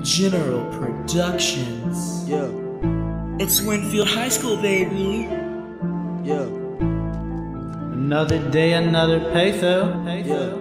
General Productions. Yeah, It's Winfield High School, baby. yeah, Another day, another peso. yeah,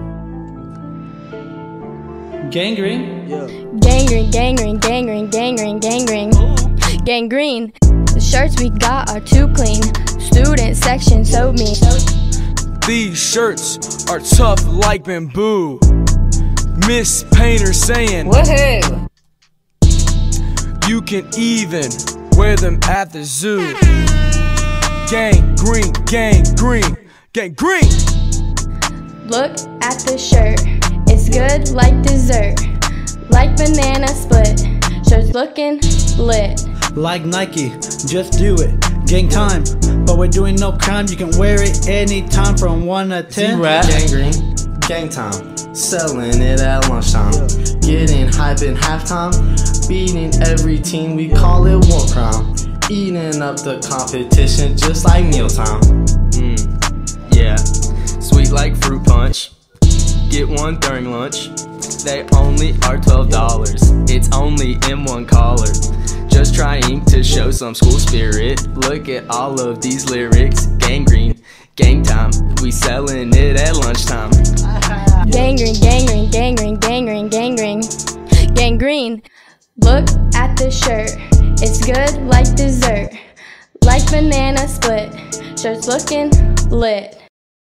Gangrene. yeah. Gangrene, gangrene, gangrene, gangrene, gangrene. Gangrene. The shirts we got are too clean. Student section so mean. These shirts are tough like bamboo. Miss Painter saying, Woohoo! you can even wear them at the zoo. Gangrene, gangrene, gangrene. Look at the shirt. It's good like dessert. Like banana split. Shirts looking lit. Like Nike, just do it. Gang time, but we're doing no crime. You can wear it anytime from 1 to 10. Gangrene, gang time, selling it at lunchtime, getting hype in halftime, beating every team, we call it war crime, eating up the competition just like mealtime. Yeah, sweet like fruit punch. Get one during lunch. They only are $12. It's only in one collar. Just trying to show some school spirit. Look at all of these lyrics. Gangrene, gang time. We selling it at lunchtime. Gangrene, gangrene, gangrene, gangrene, gangrene. Gangrene. Look at the shirt. It's good like dessert. Like banana split. Shirts looking lit.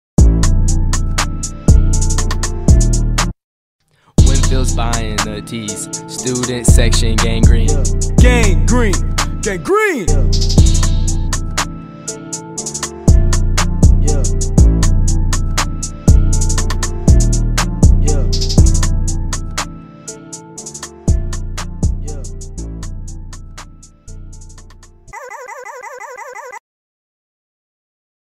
Winfield's buying the tees. Student section gangrene. Gangrene, gangrene.